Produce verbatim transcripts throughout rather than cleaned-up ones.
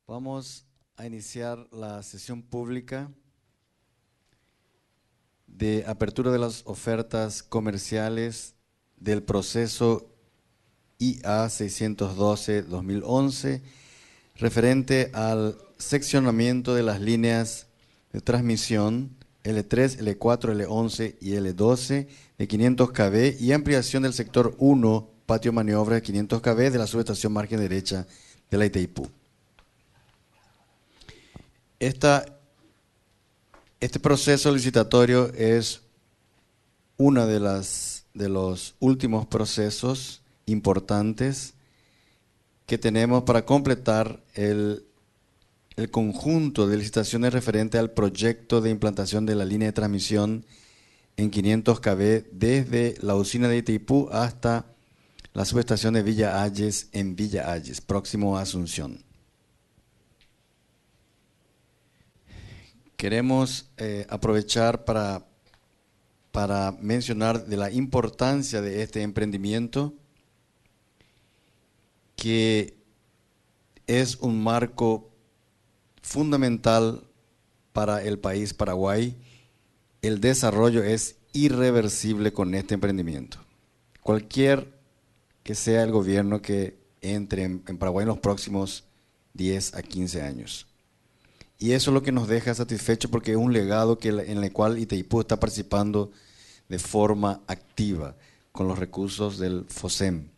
Vamos a iniciar la sesión pública de apertura de las ofertas comerciales del proceso I A seiscientos doce guión dos mil once referente al seccionamiento de las líneas de transmisión L tres, L cuatro, L once y L doce de quinientos kilómetros y ampliación del sector uno, patio maniobra de quinientos kilómetros de la subestación margen derecha de la Itaipú. Esta, este proceso licitatorio es uno de, las, de los últimos procesos importantes que tenemos para completar el, el conjunto de licitaciones referente al proyecto de implantación de la línea de transmisión en quinientos kilómetros desde la usina de Itaipú hasta la subestación de Villa Ayes en Villa Ayes, próximo a Asunción. Queremos eh, aprovechar para, para mencionar de la importancia de este emprendimiento, que es un marco fundamental para el país Paraguay. El desarrollo es irreversible con este emprendimiento. Cualquier que sea el gobierno que entre en, en Paraguay en los próximos diez a quince años. Y eso es lo que nos deja satisfechos, porque es un legado que, en el cual Itaipú está participando de forma activa con los recursos del FOSEM.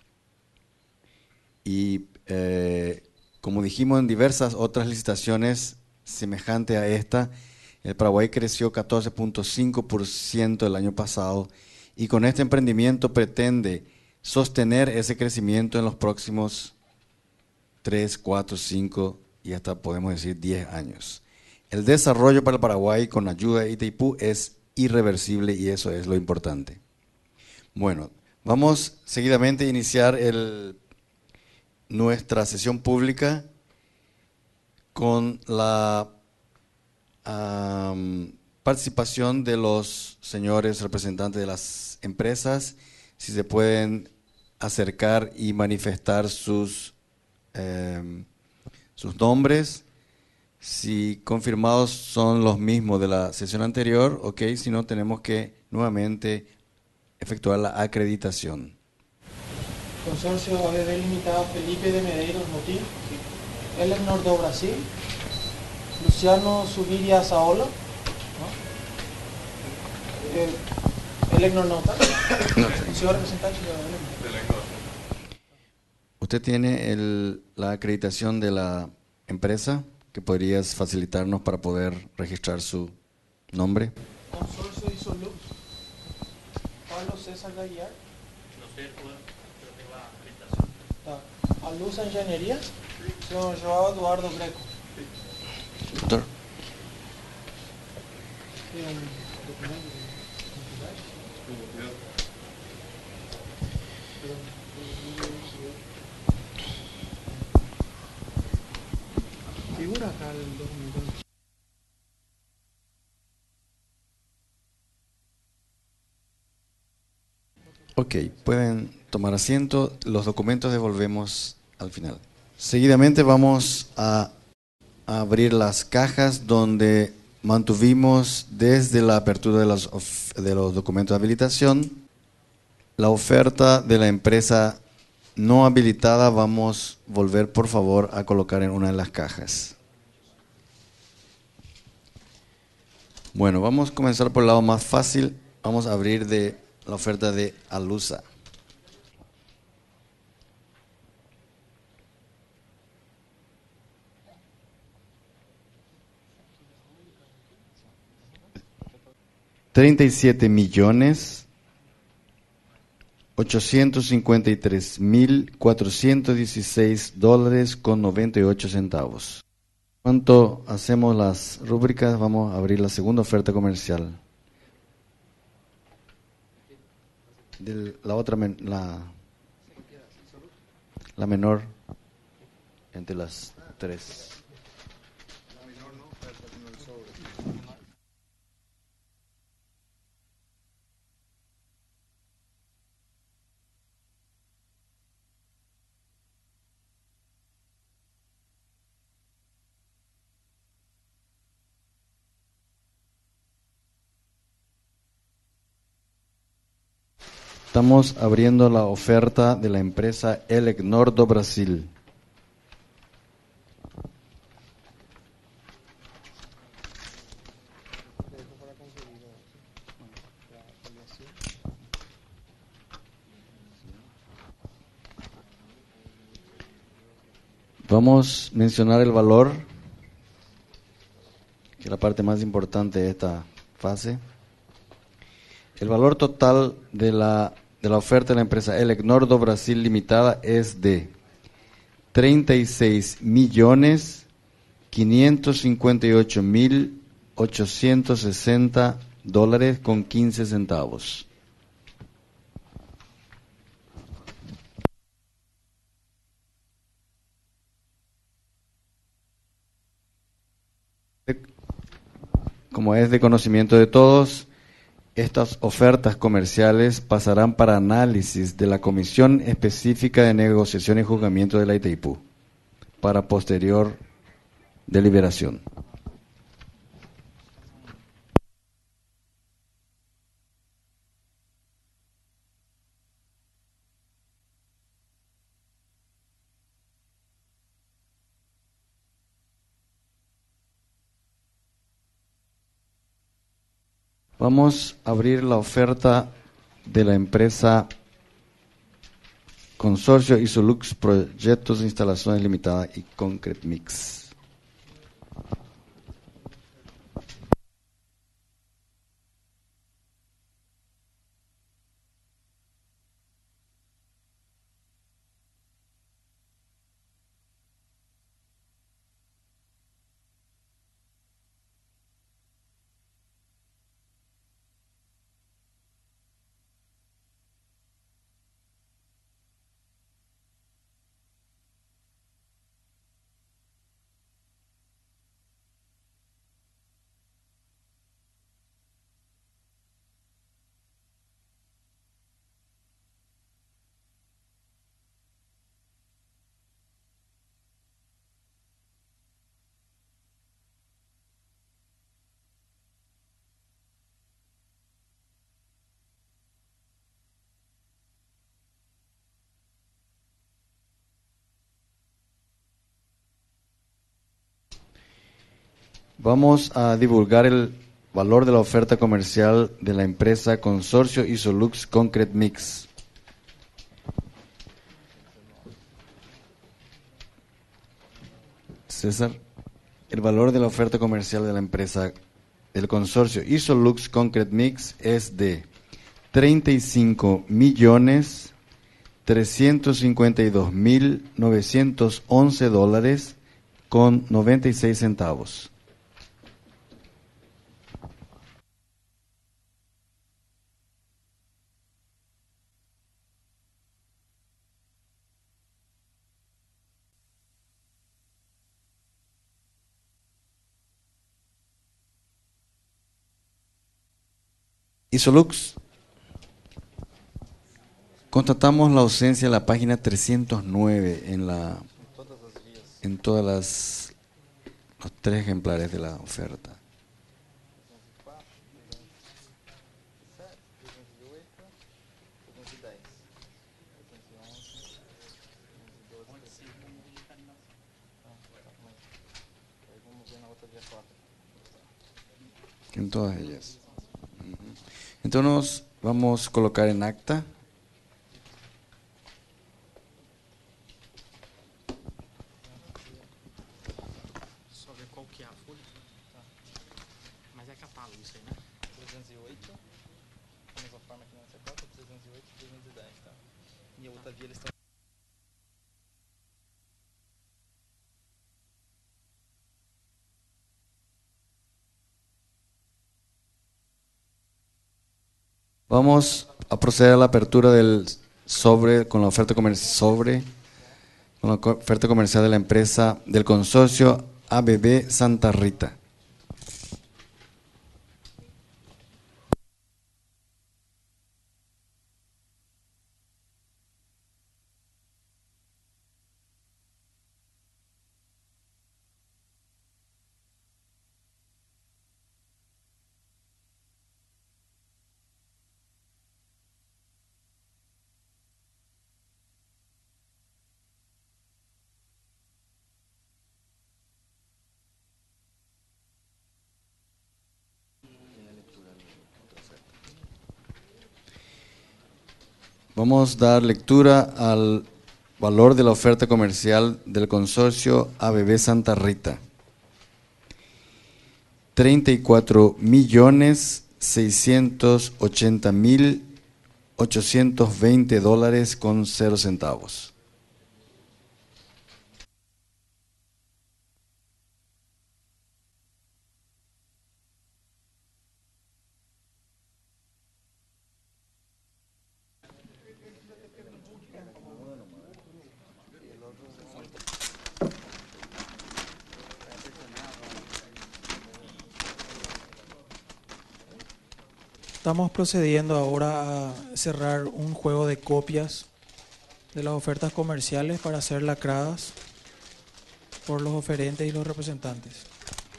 Y eh, como dijimos en diversas otras licitaciones semejantes a esta, el Paraguay creció catorce punto cinco por ciento el año pasado y con este emprendimiento pretende sostener ese crecimiento en los próximos tres, cuatro, cinco y hasta podemos decir diez años. El desarrollo para el Paraguay con ayuda de Itaipú es irreversible y eso es lo importante. Bueno, vamos seguidamente a iniciar el, nuestra sesión pública con la um, participación de los señores representantes de las empresas. Si se pueden acercar y manifestar sus eh, sus nombres, si confirmados son los mismos de la sesión anterior, ok, si no tenemos que nuevamente efectuar la acreditación. Consorcio A B B Limitado Felipe de Medeiros Motín, Elenor do Brasil, Luciano Subiria Saola, ¿no? El, Elenor Nota, señor representante de Elenor. ¿Usted tiene el, la acreditación de la empresa que podrías facilitarnos para poder registrar su nombre? Consorcio Isolux, Pablo César Gallar. No sé, yo tengo la acreditación. A Luz Ingeniería, señor Joao Eduardo Greco. Doctor. Figura acá el documento. Ok, pueden tomar asiento, los documentos devolvemos al final. Seguidamente vamos a abrir las cajas donde mantuvimos desde la apertura de los, de los documentos de habilitación la oferta de la empresa no habilitada. Vamos a volver por favor a colocar en una de las cajas. Bueno, vamos a comenzar por el lado más fácil. Vamos a abrir de la oferta de Alusa. treinta y siete millones ochocientos cincuenta y tres mil cuatrocientos dieciséis dólares con noventa y ocho centavos. ¿Cuánto hacemos las rúbricas? Vamos a abrir la segunda oferta comercial. De la otra, men, la, la menor entre las tres. Estamos abriendo la oferta de la empresa Elecnor do Brasil. Vamos a mencionar el valor, que es la parte más importante de esta fase. El valor total de la, de la oferta de la empresa Elecnor do Brasil Limitada es de treinta y seis millones quinientos cincuenta y ocho mil ochocientos sesenta dólares con quince centavos. Como es de conocimiento de todos, estas ofertas comerciales pasarán para análisis de la Comisión Específica de Negociación y Juzgamiento de la Itaipú para posterior deliberación. Vamos a abrir la oferta de la empresa Consorcio Isolux Proyectos de Instalaciones Limitada y Concrete Mix. Vamos a divulgar el valor de la oferta comercial de la empresa Consorcio Isolux Concrete Mix. César, el valor de la oferta comercial de la empresa del Consorcio Isolux Concrete Mix es de treinta y cinco millones trescientos cincuenta y dos mil novecientos once dólares con noventa y seis centavos. Isolux, constatamos la ausencia de la página trescientos nueve en la en todas las los tres ejemplares de la oferta. En todas ellas. Entonces vamos a colocar en acta. Só ver qual que é a folha. Tá. Mas é catálogo isso aí, né? trezentos e oito, a mesma forma que nessa cota, trezentos e oito e trezentos e dez, tá? E a outra via eles estão... Vamos a proceder a la apertura del sobre con la oferta comercial sobre con la co- oferta comercial de la empresa del consorcio A B B Santa Rita. Vamos a dar lectura al valor de la oferta comercial del consorcio A B B Santa Rita. treinta y cuatro millones seiscientos ochenta mil ochocientos veinte dólares con cero centavos. Estamos procediendo ahora a cerrar un juego de copias de las ofertas comerciales para ser lacradas por los oferentes y los representantes.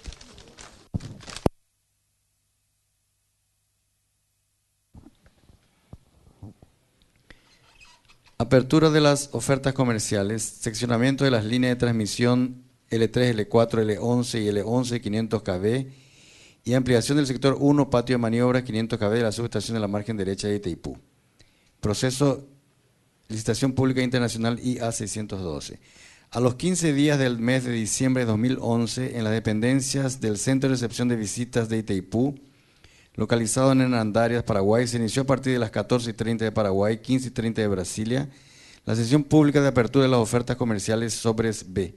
Apertura de las ofertas comerciales, seccionamiento de las líneas de transmisión L tres, L cuatro, L once y L once quinientos kilómetros y ampliación del sector uno, patio de maniobras quinientos kilómetros de la subestación de la margen derecha de Itaipú. Proceso licitación pública internacional I A seiscientos doce. A los quince días del mes de diciembre de dos mil once, en las dependencias del Centro de Recepción de Visitas de Itaipú, localizado en Hernandarias, Paraguay, se inició a partir de las catorce y treinta de Paraguay, quince y treinta de Brasilia, la sesión pública de apertura de las ofertas comerciales Sobres B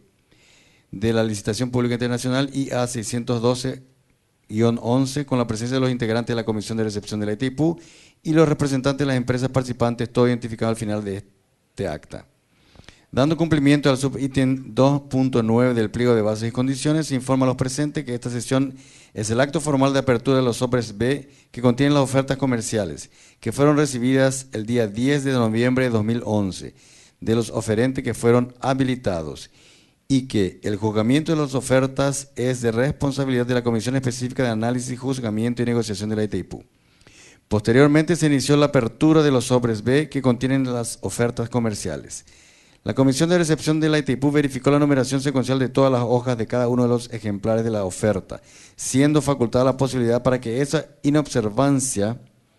de la licitación pública internacional I A seiscientos doce guión once, con la presencia de los integrantes de la Comisión de Recepción de la Itaipú y los representantes de las empresas participantes, todo identificado al final de este acta. Dando cumplimiento al subítem dos punto nueve del pliego de bases y condiciones, se informa a los presentes que esta sesión es el acto formal de apertura de los sobres B que contienen las ofertas comerciales, que fueron recibidas el día diez de noviembre de dos mil once, de los oferentes que fueron habilitados, y que el juzgamiento de las ofertas es de responsabilidad de la Comisión Específica de Análisis, Juzgamiento y Negociación de la Itaipú. Posteriormente se inició la apertura de los sobres B que contienen las ofertas comerciales. La Comisión de Recepción de la Itaipú verificó la numeración secuencial de todas las hojas de cada uno de los ejemplares de la oferta, siendo facultada la posibilidad para que esa inobservancia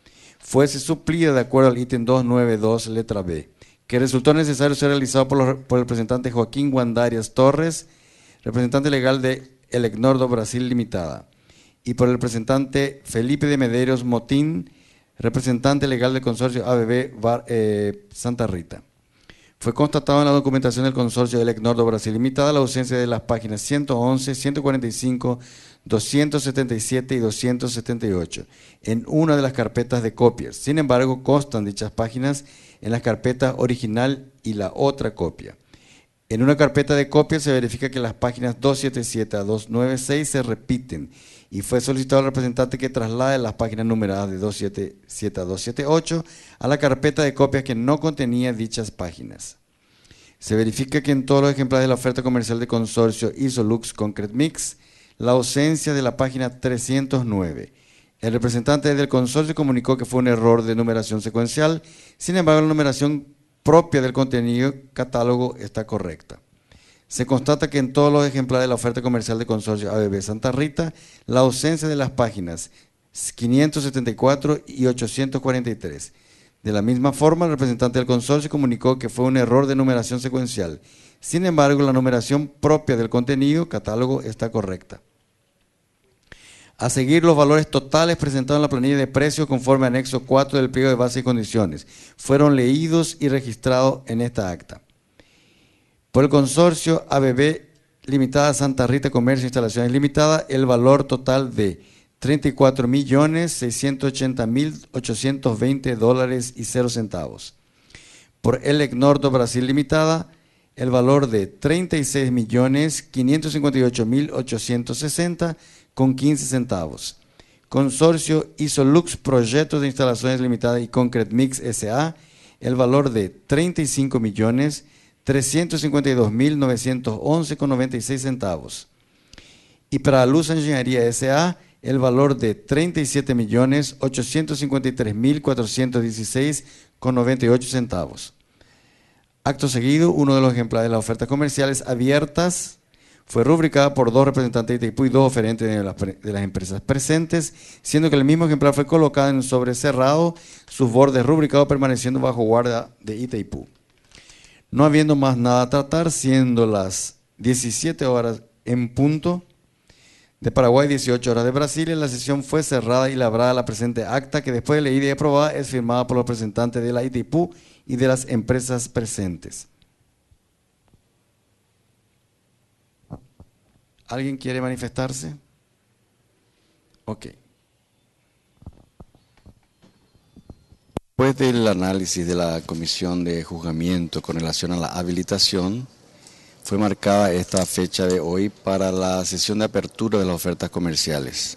fuese suplida de acuerdo al ítem doscientos noventa y dos, letra B, que resultó necesario ser realizado por, los, por el representante Joaquín Guandarias Torres, representante legal de Elecnordo Brasil Limitada, y por el representante Felipe de Medeiros Motín, representante legal del consorcio A B B Bar, eh, Santa Rita. Fue constatado en la documentación del consorcio Elecnordo Brasil Limitada la ausencia de las páginas ciento once, ciento cuarenta y cinco, doscientos setenta y siete y doscientos setenta y ocho en una de las carpetas de copias. Sin embargo, constan dichas páginas en la carpeta original y la otra copia. En una carpeta de copias se verifica que las páginas doscientos setenta y siete a doscientos noventa y seis se repiten y fue solicitado al representante que traslade las páginas numeradas de doscientos setenta y siete a doscientos setenta y ocho a la carpeta de copias que no contenía dichas páginas. Se verifica que en todos los ejemplares de la oferta comercial de consorcio Isolux Concrete Mix, la ausencia de la página trescientos nueve. El representante del consorcio comunicó que fue un error de numeración secuencial, sin embargo la numeración propia del contenido catálogo está correcta. Se constata que en todos los ejemplares de la oferta comercial de consorcio A B B Santa Rita, la ausencia de las páginas quinientos setenta y cuatro y ochocientos cuarenta y tres. De la misma forma, el representante del consorcio comunicó que fue un error de numeración secuencial. Sin embargo, la numeración propia del contenido catálogo está correcta. A seguir, los valores totales presentados en la planilla de precios conforme al anexo cuatro del pliego de bases y condiciones fueron leídos y registrados en esta acta. Por el consorcio A B B Limitada Santa Rita Comercio e Instalaciones Limitada, el valor total de treinta y cuatro millones seiscientos ochenta mil ochocientos veinte dólares y cero centavos. Por Elecnordo Brasil Limitada, el valor de treinta y seis millones quinientos cincuenta y ocho mil ochocientos sesenta con quince centavos. Consorcio Isolux Proyectos de Instalaciones Limitadas y Concrete Mix S A, el valor de treinta y cinco millones trescientos cincuenta y dos mil novecientos once con noventa y seis centavos. Y para Luz Ingeniería S A, el valor de treinta y siete millones ochocientos cincuenta y tres mil cuatrocientos dieciséis con noventa y ocho centavos. Acto seguido, uno de los ejemplares de las ofertas comerciales abiertas Fue rubricada por dos representantes de Itaipú y dos oferentes de las, de las empresas presentes, siendo que el mismo ejemplar fue colocado en un sobre cerrado, sus bordes rubricados permaneciendo bajo guardia de Itaipú. No habiendo más nada a tratar, siendo las diecisiete horas en punto de Paraguay, dieciocho horas de Brasilia, la sesión fue cerrada y labrada la presente acta, que después de leída y aprobada es firmada por los representantes de la Itaipú y de las empresas presentes. ¿Alguien quiere manifestarse? Ok. Después del análisis de la Comisión de Juzgamiento con relación a la habilitación, fue marcada esta fecha de hoy para la sesión de apertura de las ofertas comerciales.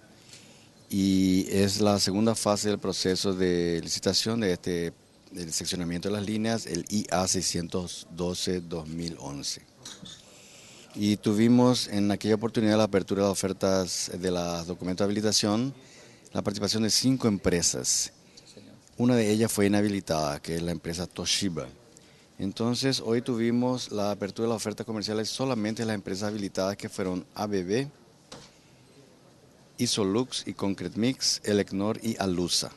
Y es la segunda fase del proceso de licitación de este del seccionamiento de las líneas, el I A seiscientos doce dos mil once. Y tuvimos en aquella oportunidad la apertura de ofertas de los documentos de habilitación, la participación de cinco empresas. Una de ellas fue inhabilitada, que es la empresa Toshiba. Entonces, hoy tuvimos la apertura de las ofertas comerciales solamente de las empresas habilitadas, que fueron A B B, Isolux y Concrete Mix, Elecnor y Alusa.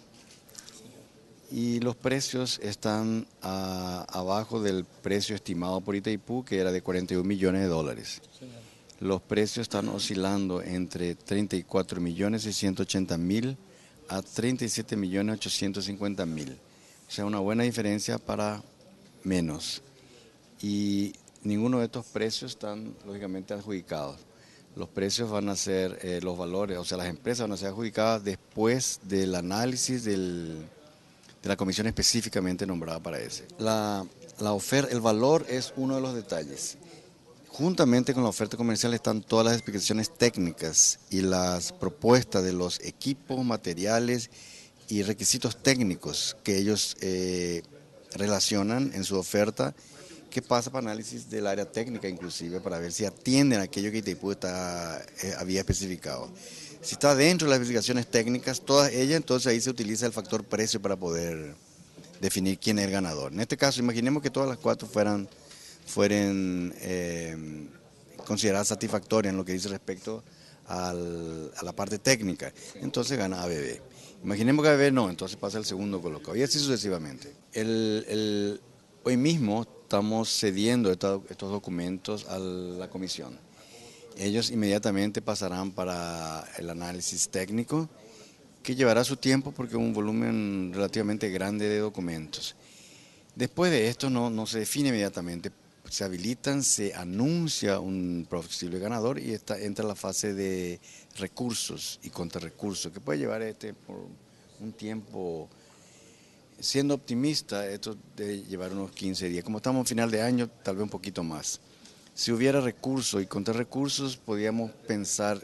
Y los precios están a, abajo del precio estimado por Itaipú, que era de cuarenta y un millones de dólares. Los precios están oscilando entre treinta y cuatro millones seiscientos ochenta mil a treinta y siete millones ochocientos cincuenta mil. O sea, una buena diferencia para menos. Y ninguno de estos precios están lógicamente adjudicados. Los precios van a ser, eh, los valores, o sea, las empresas van a ser adjudicadas después del análisis del... de la comisión específicamente nombrada para ese. La, la oferta, el valor es uno de los detalles. Juntamente con la oferta comercial están todas las explicaciones técnicas y las propuestas de los equipos, materiales y requisitos técnicos que ellos eh, relacionan en su oferta, que pasa para análisis del área técnica inclusive, para ver si atienden a aquello que Itaipú está, eh, había especificado. Si está dentro de las especificaciones técnicas, todas ellas, entonces ahí se utiliza el factor precio para poder definir quién es el ganador. En este caso, imaginemos que todas las cuatro fueran, fueran eh, consideradas satisfactorias en lo que dice respecto al, a la parte técnica. Entonces gana A B B. Imaginemos que A B B no, entonces pasa el segundo colocado, y así sucesivamente. El, el, hoy mismo estamos cediendo estos, estos documentos a la comisión. Ellos inmediatamente pasarán para el análisis técnico, que llevará su tiempo porque es un volumen relativamente grande de documentos. Después de esto no, no se define inmediatamente, se habilitan, se anuncia un posible ganador y está, entra la fase de recursos y contrarrecursos, que puede llevar este por un tiempo. Siendo optimista, esto debe llevar unos quince días. Como estamos a final de año, tal vez un poquito más. Si hubiera recursos y contrarrecursos, podríamos pensar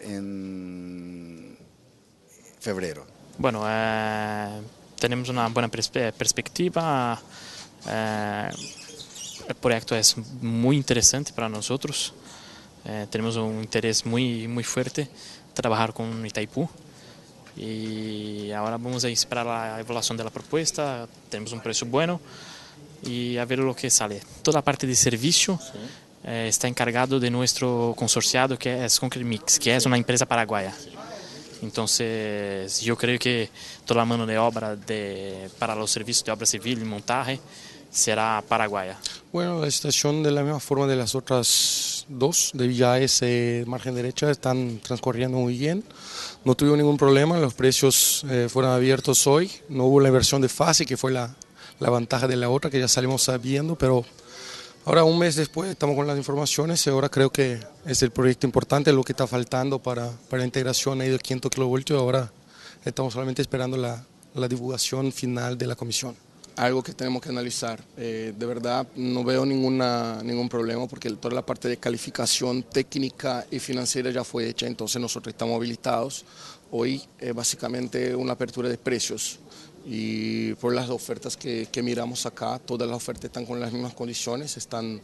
en febrero. Bueno, eh, tenemos una buena perspe- perspectiva. Eh, el proyecto es muy interesante para nosotros. Eh, tenemos un interés muy, muy fuerte trabajar con Itaipú. Y ahora vamos a esperar la evaluación de la propuesta. Tenemos un precio bueno y a ver lo que sale. Toda la parte de servicio sí. eh, está encargado de nuestro consorciado, que es Concrete Mix, que es una empresa paraguaya. Entonces yo creo que toda la mano de obra de, para los servicios de obra civil y montaje será paraguaya. Bueno, la licitación de la misma forma de las otras dos de Villa S, margen derecha, están transcurriendo muy bien. No tuvimos ningún problema, los precios eh, fueron abiertos hoy, no hubo la inversión de fase, que fue la, la ventaja de la otra, que ya salimos sabiendo, pero ahora un mes después estamos con las informaciones y ahora creo que es el proyecto importante, lo que está faltando para, para la integración ahí del quinto kilovoltio. Ahora estamos solamente esperando la, la divulgación final de la comisión. Algo que tenemos que analizar. Eh, de verdad no veo ninguna, ningún problema porque toda la parte de calificación técnica y financiera ya fue hecha, entonces nosotros estamos habilitados. Hoy es básicamente una apertura de precios y por las ofertas que, que miramos acá, todas las ofertas están con las mismas condiciones, están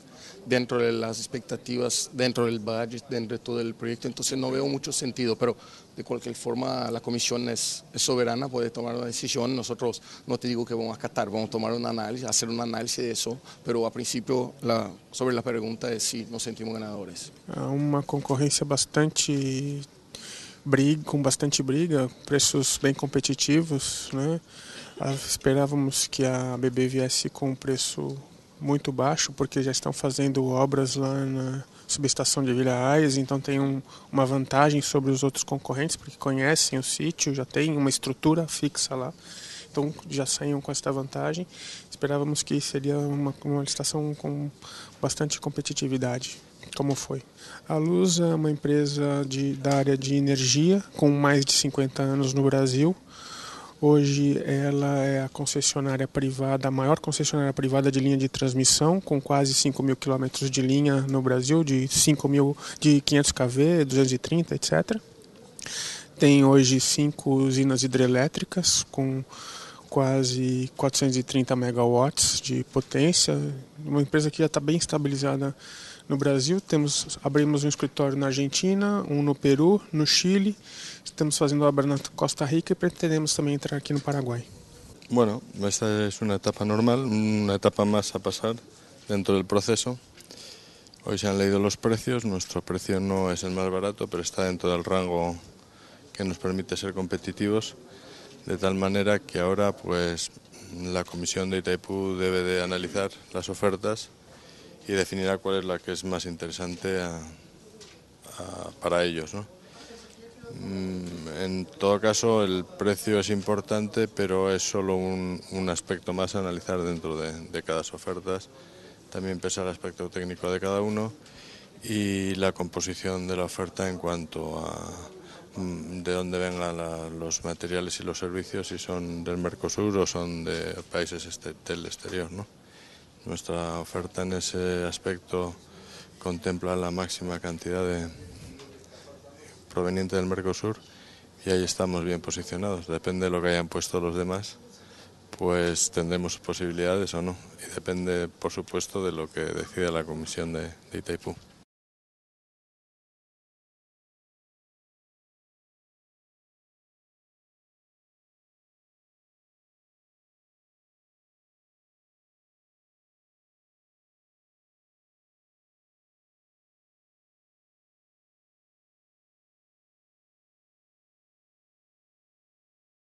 dentro de las expectativas, dentro del budget, dentro de todo el proyecto, entonces no veo mucho sentido, pero de cualquier forma la comisión es, es soberana, puede tomar una decisión, nosotros no te digo que vamos a acatar, vamos a tomar un análisis, hacer un análisis de eso, pero a principio la, sobre la pregunta es si nos sentimos ganadores. Uma concorrência bastante briga, com bastante briga, preços bem competitivos, né? Esperávamos que a B B viesse com um preço muito baixo, porque já estão fazendo obras lá na subestação de Vila Aias, então tem um, uma vantagem sobre os outros concorrentes, porque conhecem o sítio, já tem uma estrutura fixa lá, então já saíam com esta vantagem. Esperávamos que seria uma, uma licitação com bastante competitividade, como foi. A Luz é uma empresa de, da área de energia, com mais de cinquenta anos no Brasil. Hoje ela é a concessionária privada, a maior concessionária privada de linha de transmissão, com quase cinco mil quilômetros de linha no Brasil, de, cinco mil, de quinhentos kV, duzentos e trinta, etcétera. Tem hoje cinco usinas hidrelétricas com quase quatrocentos e trinta megawatts de potência, uma empresa que já está bem estabilizada no Brasil. Temos, abrimos um escritório na Argentina, um no Peru, no Chile, estamos fazendo obra na Costa Rica y pretendemos también entrar aquí en Paraguay. Bueno, esta es una etapa normal, una etapa más a pasar dentro del proceso. Hoy se han leído los precios, nuestro precio no es el más barato, pero está dentro del rango que nos permite ser competitivos, de tal manera que ahora pues la Comisión de Itaipú debe de analizar las ofertas y definirá cuál es la que es más interesante a, a, para ellos, ¿no? En todo caso, el precio es importante, pero es solo un, un aspecto más a analizar dentro de, de cada ofertas. También pesa el aspecto técnico de cada uno y la composición de la oferta en cuanto a de dónde vengan la, los materiales y los servicios, si son del Mercosur o son de países este, del exterior, ¿no? Nuestra oferta en ese aspecto contempla la máxima cantidad de proveniente del Mercosur y ahí estamos bien posicionados. Depende de lo que hayan puesto los demás, pues tendremos posibilidades o no. Y depende, por supuesto, de lo que decida la Comisión de, de Itaipú.